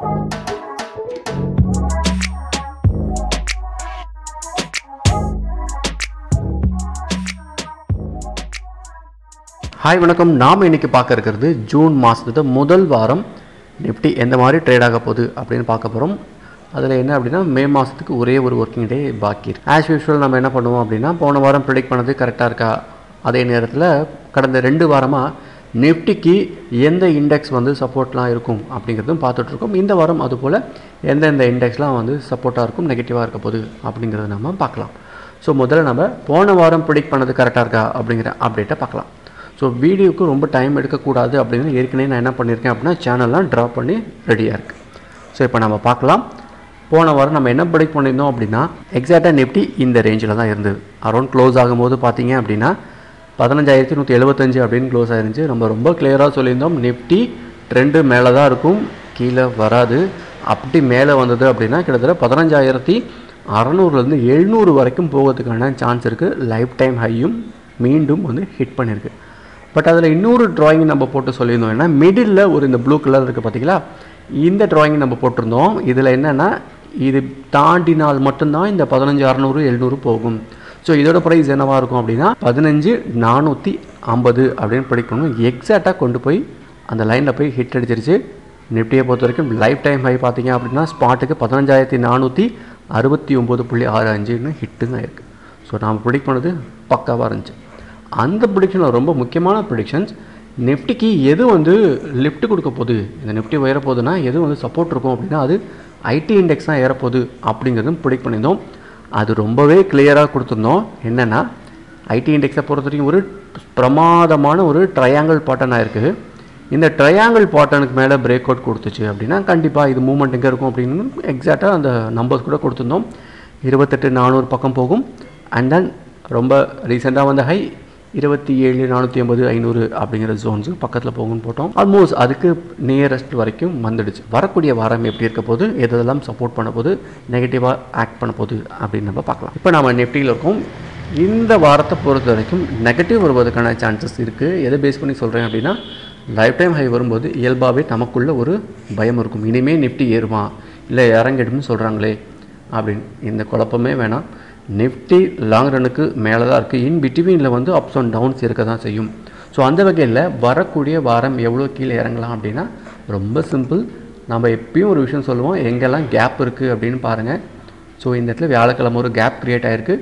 Hi வணக்கம். நாம் இன்றைக்கி பார்க்க இருக்கிறது ஜூன் மாதத்து முதல் வாரம் நிஃப்டி எந்த மாதிரி ட்ரேட் ஆக போகுது அப்படின்னு பார்க்க போகிறோம். அதில் என்ன அப்படின்னா மே மாதத்துக்கு ஒரே ஒரு ஒர்க்கிங் டே பாக்கி இருக்குது. ஆஸ் யூஷுவல் நம்ம என்ன பண்ணுவோம் அப்படின்னா போன வாரம் ப்ரிடிக்ட் பண்ணது கரெக்டாக இருக்கா, அதே நேரத்தில் கடந்த 2 வாரமாக நிஃப்டிக்கு எந்த இண்டெக்ஸ் வந்து சப்போர்ட்லாம் இருக்கும் அப்படிங்கிறதும் பார்த்துட்ருக்கோம். இந்த வாரம் அதுபோல் எந்தெந்த இண்டெக்ஸ்லாம் வந்து சப்போர்ட்டாக இருக்கும், நெகட்டிவாக இருக்க போகுது அப்படிங்கிறத நம்ம பார்க்கலாம். ஸோ முதல்ல நம்ம போன வாரம் ப்ரிடிக்ட் பண்ணது கரெக்டாக இருக்கா அப்படிங்கிற அப்டேட்டை பார்க்கலாம். ஸோ வீடியோக்கு ரொம்ப டைம் எடுக்கக்கூடாது அப்படின்னு ஏற்கனவே நான் என்ன பண்ணியிருக்கேன் அப்படின்னா சேனல்லாம் ட்ரா பண்ணி ரெடியாக இருக்குது. ஸோ இப்போ நம்ம பார்க்கலாம். போன வாரம் நம்ம என்ன ப்ரிடிக்ட் பண்ணியிருந்தோம் அப்படின்னா எக்ஸாக்டாக நிஃப்டி இந்த ரேஞ்சில் தான் இருந்தது. அரௌண்ட் க்ளோஸ் ஆகும்போது பார்த்தீங்க அப்படின்னா 15,175 அப்படின்னு க்ளோஸ் ஆயிருந்துச்சு. நம்ம ரொம்ப கிளியராக சொல்லியிருந்தோம் நிஃப்டி ட்ரெண்டு மேலே தான் இருக்கும், கீழே வராது. அப்படி மேலே வந்தது அப்படின்னா கிட்டத்தட்ட 15,600லேருந்து 700 வரைக்கும் போகிறதுக்கான சான்ஸ் இருக்குது. லைஃப் டைம் ஹையும் மீண்டும் வந்து ஹிட் பண்ணியிருக்கு. பட் அதில் இன்னொரு ட்ராயிங் நம்ம போட்டு சொல்லியிருந்தோம். ஏன்னா மிடில் ஒரு இந்த ப்ளூ கலர் இருக்குது பார்த்தீங்களா, இந்த ட்ராயிங் நம்ம போட்டிருந்தோம். இதில் என்னென்னா இது தாண்டினால் மட்டும்தான் இந்த 15,600 700 போகும். ஸோ இதோட ப்ரைஸ் என்னவாக இருக்கும் அப்படின்னா 15,450 அப்படின்னு படிக்கணும். எக்ஸாக்டாக கொண்டு போய் அந்த லைனில் போய் ஹிட் அடிச்சிருச்சு. நிஃப்டியை பொறுத்த வரைக்கும் லைஃப் டைம் ஹை பார்த்தீங்க அப்படின்னா ஸ்பாட்டுக்கு 15,469.65 ஹிட்டுங்க இருக்குது. ஸோ நாம் ப்ரிடிக்ட் பண்ணது பக்காவாக இருந்துச்சு. அந்த ப்ரிடிக்ஷனில் ரொம்ப முக்கியமான ப்ரிடிக்ஷன்ஸ், நிஃப்டிக்கு எது வந்து லிஃப்ட் கொடுக்க போகுது, இந்த நிஃப்டி உயரப்போகுதுன்னா எது வந்து சப்போர்ட் இருக்கும் அப்படின்னா அது ஐடி இண்டெக்ஸ் தான் ஏறப்போகுது அப்படிங்கிறதும் ப்ரிடிக்ட் பண்ணியிருந்தோம். அது ரொம்பவே கிளியராக கொடுத்துருந்தோம். என்னென்னா ஐடி இண்டெக்ஸை பொறுத்த வரைக்கும் ஒரு பிரமாதமான ஒரு ட்ரையாங்கிள் பேட்டர்னாக இருக்குது. இந்த ட்ரையாங்கிள் பேட்டர்னுக்கு மேலே பிரேக் அவுட் கொடுத்துச்சு அப்படின்னா கண்டிப்பாக இது மூவ்மெண்ட் எங்கே இருக்கும் அப்படின்னு எக்ஸாக்டாக அந்த நம்பர்ஸ் கூட கொடுத்துருந்தோம். 28,400 பக்கம் போகும். அண்ட் தென் ரொம்ப ரீசெண்டாக வந்த ஹை 27,480 500 அப்படிங்கிற ஜோன்ஸு பக்கத்தில் போகும்னு போட்டோம். ஆல்மோஸ்ட் அதுக்கு நியரஸ்ட் வரைக்கும் வந்துடுச்சு. வரக்கூடிய வாரம் எப்படி இருக்க போது, எதெல்லாம் சப்போர்ட் பண்ண போது, நெகட்டிவாக ஆக்ட் பண்ண போகுது அப்படின்னு நம்ம பார்க்கலாம். இப்போ நம்ம நிஃப்டியில் இருக்கோம். இந்த வாரத்தை பொறுத்த வரைக்கும் நெகட்டிவ் வருவதற்கான சான்சஸ் இருக்குது. எதை பேஸ் பண்ணி சொல்கிறேன் அப்படின்னா லைஃப் டைம் ஹை வரும்போது இயல்பாகவே நமக்குள்ள ஒரு பயம் இருக்கும். இனிமேல் நிஃப்டி ஏறுமா இல்லை இறங்கிடும்னு சொல்கிறாங்களே அப்படின்னு. இந்த குழப்பமே வேணாம். நிஃப்டி லாங் ரனுக்கு மேலே தான் இருக்குது. இன் பிட்வீனில் வந்து அப்ஸ் அண்ட் டவுன்ஸ் இருக்க தான் செய்யும். ஸோ அந்த வகையில் வரக்கூடிய வாரம் எவ்வளோ கீழே இறங்கலாம் அப்படின்னா ரொம்ப சிம்பிள். நம்ம எப்பயும் ஒரு விஷயம் சொல்லுவோம், எங்கெல்லாம் கேப் இருக்குது அப்படின்னு பாருங்கள். ஸோ இந்த இடத்துல வியாழக்கிழமை ஒரு கேப் க்ரியேட் ஆகிருக்கு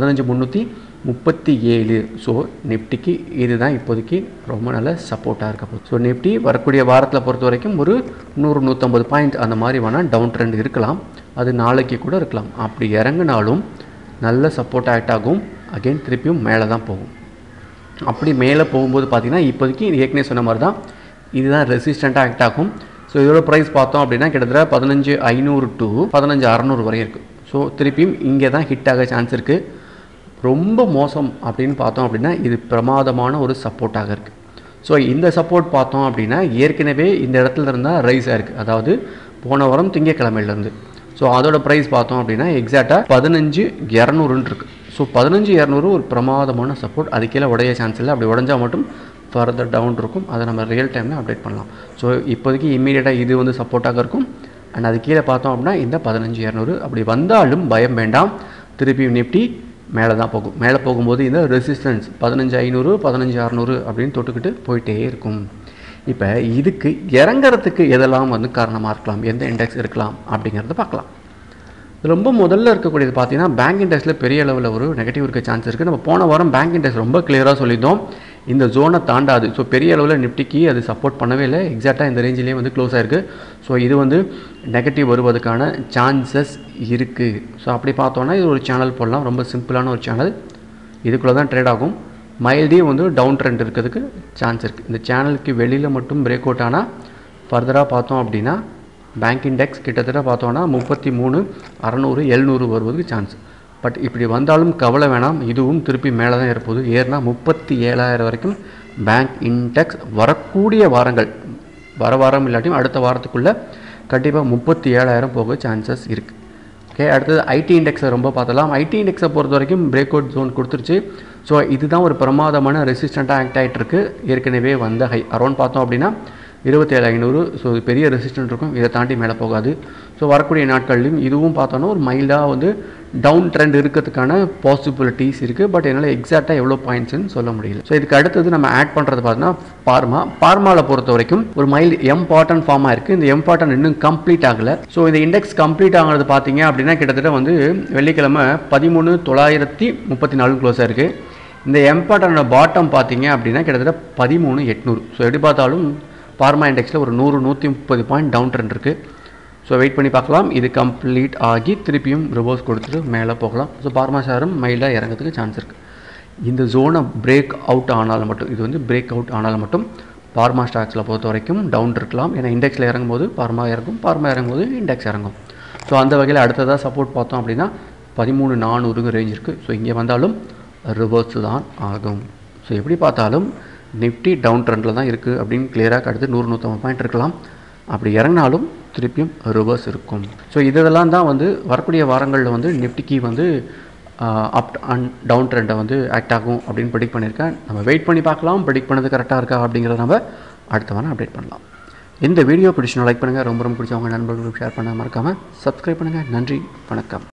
15,337. ஸோ நிஃப்டிக்கு இதுதான் இப்போதைக்கு ரொம்ப நல்ல சப்போர்ட்டாக இருக்க போகுது. ஸோ நிஃப்டி வரக்கூடிய வாரத்தில் பொறுத்த வரைக்கும் ஒரு 100-150 பாயிண்ட் அந்த மாதிரி வேணால் டவுன் ட்ரெண்ட் இருக்கலாம். அது நாளைக்கு கூட இருக்கலாம். அப்படி இறங்கினாலும் நல்ல சப்போர்ட் ஆக்ட் ஆகும். அகெயின் திருப்பியும் மேலே தான் போகும். அப்படி மேலே போகும்போது பார்த்திங்கன்னா இப்போதைக்கு ஏற்கனவே சொன்ன மாதிரி தான் இதுதான் ரெசிஸ்டண்ட்டாக ஆக்ட் ஆகும். ஸோ இதோட ப்ரைஸ் பார்த்தோம் அப்படின்னா கிட்டத்தட்ட 15,500 to 15,600 வரையும் இருக்குது. ஸோ திருப்பியும் இங்கே தான் ஹிட் ஆக சான்ஸ் இருக்குது. ரொம்ப மோசம் அப்படின்னு பார்த்தோம் அப்படின்னா இது பிரமாதமான ஒரு சப்போர்ட்டாக இருக்குது. ஸோ இந்த சப்போர்ட் பார்த்தோம் அப்படின்னா ஏற்கனவே இந்த இடத்துல இருந்தால் ரைஸ் ஆகிருக்கு. அதாவது போன வாரம் திங்கக்கிழமையிலேருந்து. ஸோ அதோட ப்ரைஸ் பார்த்தோம் அப்படின்னா எக்ஸாக்டாக 15,200 இருக்குது. ஸோ 15,200 ஒரு பிரமாதமான சப்போர்ட். அது கீழே உடைய சான்ஸ் இல்லை. அப்படி உடஞ்சால் மட்டும் ஃபர்தர் டவுன் இருக்கும். அதை நம்ம ரியல் டைமில் அப்டேட் பண்ணலாம். ஸோ இப்போதைக்கு இம்மீடியட்டாக இது வந்து சப்போர்ட்டாக இருக்கும். அண்ட் அது கீழே பார்த்தோம் அப்படின்னா இந்த 15,200 அப்படி வந்தாலும் பயம் வேண்டாம். திருப்பி நிஃப்டி மேலே தான் போகும். மேலே போகும்போது இந்த ரெசிஸ்டன்ஸ் 15,500 15,600 அப்படின்னு தொட்டுக்கிட்டு போயிட்டே இருக்கும். இப்போ இதுக்கு இறங்கிறதுக்கு எதெல்லாம் வந்து காரணமாக இருக்கலாம், எந்த இண்டெக்ஸ் இருக்கலாம் அப்படிங்கிறத பார்க்கலாம். ரொம்ப முதல்ல இருக்கக்கூடியது பார்த்தீங்கன்னா பேங்க் இண்டெக்ஸில் பெரிய அளவில் ஒரு நெகட்டிவ் இருக்க சான்ஸ் இருக்குது. நம்ம போன வாரம் பேங்க் இண்டெக்ஸ் ரொம்ப கிளியராக சொல்லியிருந்தோம் இந்த ஜோனை தாண்டாது. ஸோ பெரிய அளவில் நிஃப்டிக்கு அது சப்போர்ட் பண்ணவே இல்லை. எக்ஸாக்டாக இந்த ரேஞ்சிலேயே வந்து க்ளோஸ் ஆகிருக்கு. ஸோ இது வந்து நெகட்டிவ் வருவதற்கான சான்சஸ் இருக்குது. ஸோ அப்படி பார்த்தோன்னா இது ஒரு சேனல் போடலாம். ரொம்ப சிம்பிளான ஒரு சேனல். இதுக்குள்ளே தான் ட்ரேட் ஆகும். மைல்டே வந்து டவுன் ட்ரெண்ட் இருக்கிறதுக்கு சான்ஸ் இருக்குது. இந்த சேனலுக்கு வெளியில் மட்டும் பிரேக் அவுட் ஆனால் ஃபர்தராக பார்த்தோம் அப்படின்னா பேங்க் இண்டெக்ஸ் கிட்டத்தட்ட பார்த்தோன்னா 33,600 700 வருவதுக்கு சான்ஸ். பட் இப்படி வந்தாலும் கவலை வேணாம். இதுவும் திருப்பி மேலே தான் இருப்போது. ஏறினா 37,000 வரைக்கும் பேங்க் இண்டெக்ஸ் வரக்கூடிய வாரங்கள், வர வாரம் இல்லாட்டியும் அடுத்த வாரத்துக்குள்ளே கண்டிப்பாக 37,000 போக சான்சஸ் இருக்குது. ஓகே, அடுத்தது ஐடி இண்டெக்ஸை ரொம்ப பார்த்தலாம். ஐடி இண்டெக்ஸை பொறுத்த வரைக்கும் பிரேக் அவுட் ஜோன் கொடுத்துருச்சு. ஸோ இதுதான் ஒரு பிரமாதமான ரெசிஸ்டண்ட்டாக ஆக்ட் ஆகிட்டு இருக்குது. ஏற்கனவே வந்த ஹை அரௌண்ட் பார்த்தோம் அப்படின்னா 27,500. ஸோ இது பெரிய ரெசிஸ்டன்ட் இருக்கும், இதை தாண்டி மேலே போகாது. ஸோ வரக்கூடிய நாட்கள்லையும் இதுவும் பார்த்தோன்னா ஒரு மைல்டாக வந்து டவுன் ட்ரெண்ட் இருக்கிறதுக்கான பாசிபிலிட்டிஸ் இருக்குது. பட் என்னால் எக்ஸாக்டாக எவ்வளோ பாயிண்ட்ஸ்ன்னு சொல்ல முடியல. ஸோ இதுக்கு அடுத்தது நம்ம ஆட் பண்ணுறது பார்த்தோன்னா பார்மாவில் பொறுத்த வரைக்கும் ஒரு மைல்டு எம்பார்ட்டன் ஃபார்மாக இருக்குது. இந்த எம்பார்ட்டன் இன்னும் கம்ப்ளீட் ஆகலை. ஸோ இந்த இண்டெக்ஸ் கம்ப்ளீட் ஆகிறது பார்த்தீங்க அப்படின்னா கிட்டத்தட்ட வந்து வெள்ளிக்கிழமை 13,934 க்ளோஸாக இருக்குது. இந்த எம்பார்ட்டனோட பாட்டம் பார்த்தீங்க அப்படின்னா கிட்டத்தட்ட 13,800. ஸோ எப்படி பார்த்தாலும் ஃபார்மா இண்டெக்ஸில் ஒரு 100-130 பாயிண்ட் டவுன் ட்ரெண்ட் இருக்குது. ஸோ வெயிட் பண்ணி பார்க்கலாம். இது கம்ப்ளீட் ஆகி திருப்பியும் ரிவர்ஸ் கொடுத்துட்டு மேலே போகலாம். ஸோ ஃபார்மா ஷேரும் மைல்டாக இறங்கிறதுக்கு சான்ஸ் இருக்குது. இந்த ஜோனை பிரேக் அவுட் ஆனாலும் மட்டும், இது வந்து பிரேக் அவுட் ஆனாலும் மட்டும் ஃபார்மா ஸ்டாக்ஸில் பொறுத்த வரைக்கும் டவுன் இருக்கலாம். ஏன்னா இண்டெக்ஸில் இறங்கும்போது ஃபார்மா இறங்கும், ஃபார்மா இறங்கும்போது இண்டெக்ஸ் இறங்கும். ஸோ அந்த வகையில் அடுத்ததாக சப்போர்ட் பார்த்தோம் அப்படின்னா 13,400 ரேஞ்ச் இருக்குது. ஸோ இங்கே வந்தாலும் ரிவர்ஸ் தான் ஆகும். ஸோ எப்படி பார்த்தாலும் நிஃப்டி டவுன் ட்ரெண்டில் தான் இருக்குது அப்படின்னு கிளியராக அடுத்து 100-150 பாயிண்ட் இருக்கலாம். அப்படி இறங்கினாலும் திருப்பியும் ரிவர்ஸ் இருக்கும். ஸோ இதெல்லாம் தான் வந்து வரக்கூடிய வாரங்களில் வந்து நிஃப்டிக்கு வந்து அப் அண்ட் டவுன் ட்ரெண்டை வந்து ஆக்ட் ஆகும் அப்படின்னு ப்ரெடிக்ட் பண்ணியிருக்கேன். நம்ம வெயிட் பண்ணி பார்க்கலாம், ப்ரெடிக்ட் பண்ணது கரெக்டாக இருக்கா அப்படிங்கிறத நம்ம அடுத்த வாரம் அப்டேட் பண்ணலாம். இந்த வீடியோ பிடிச்சினா லைக் பண்ணுங்கள், ரொம்ப பிடிச்சவங்க நண்பர்களுக்கு ஷேர் பண்ண மறக்காமல் சப்ஸ்கிரைப் பண்ணுங்கள். நன்றி, வணக்கம்.